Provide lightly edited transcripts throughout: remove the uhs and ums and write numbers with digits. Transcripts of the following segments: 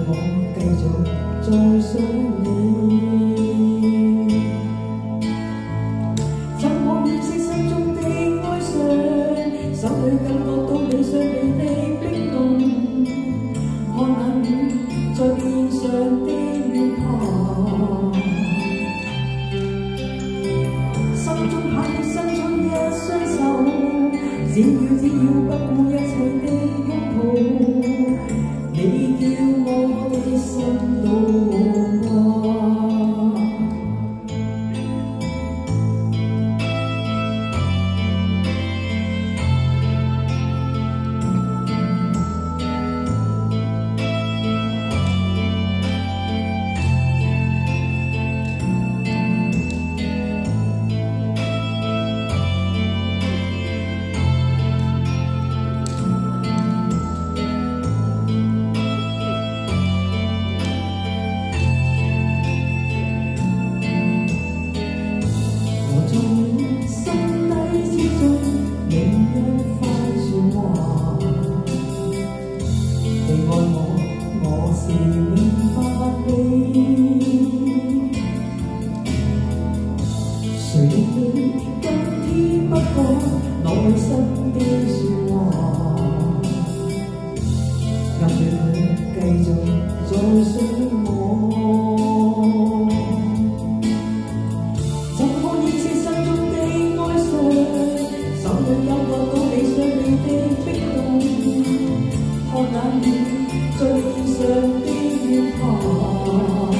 我繼續再想你。怎可掩飾心中的哀傷？手裏感覺到你雙臂的冰凍，看冷雨在面上的臉龐，心中盼你伸出一雙手，只要不顧一切的擁抱，你叫我的心度過。誰令你今天不講內心的説話，讓佢繼續再想我？怎可掩飾心中的哀傷？手裏感覺到你雙臂的冰凍，看冷雨在臉上的臉龐。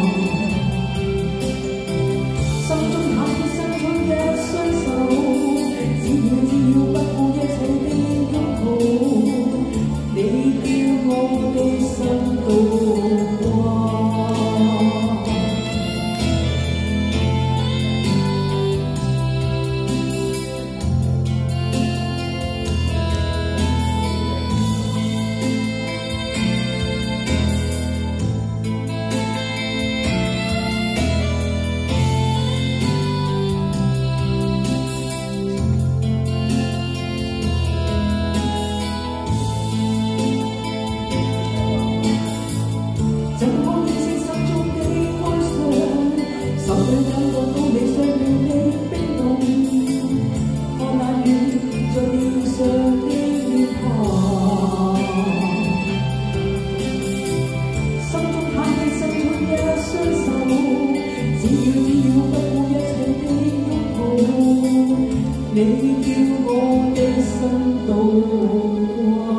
你叫我的心渡過。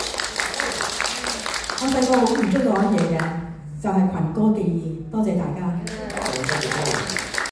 我細個好唔中意玩嘢嘅，就係群歌記憶。多謝大家。